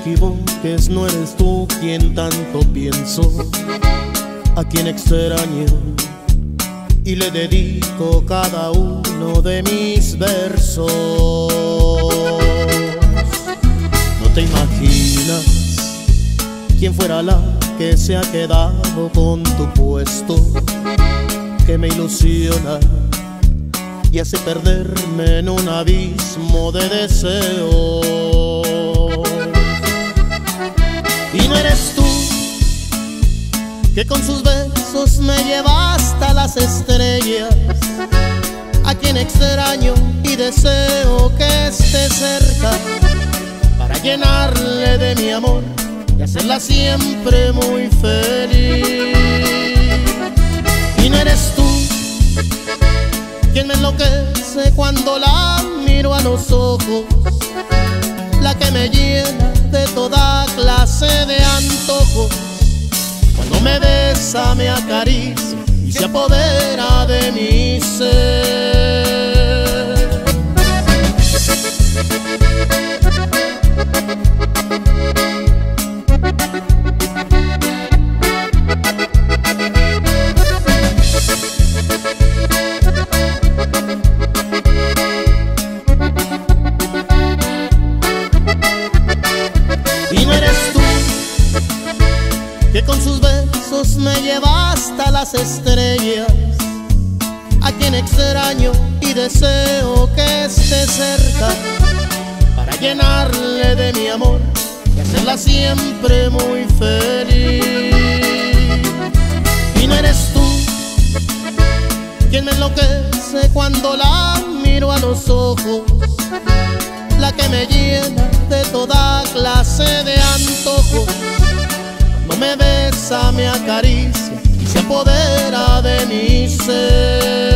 equivoques, no eres tú quien tanto pienso, a quien extraño y le dedico cada uno de mis versos. No te imaginas quién fuera la que se ha quedado con tu puesto, que me ilusiona y hace perderme en un abismo de deseos. Y no eres tú que con sus besos me lleva hasta las estrellas, a quien extraño y deseo que esté cerca para llenarle de mi amor y hacerla siempre muy feliz. Y no eres tú quien me enloquece cuando la miro a los ojos, la que me llena de toda clase de antojos. Cuando me besa, me acaricia y se apodera de mi ser. Y no eres tú que con sus besos me lleva hasta las estrellas, a quien extraño y deseo que esté cerca para llenarle de mi amor y hacerla siempre muy feliz. Y no eres tú quien me enloquece cuando la miro a los ojos, la que me llena de toda clase de antojos. Cuando me besa, me acaricia y se apodera de mi ser.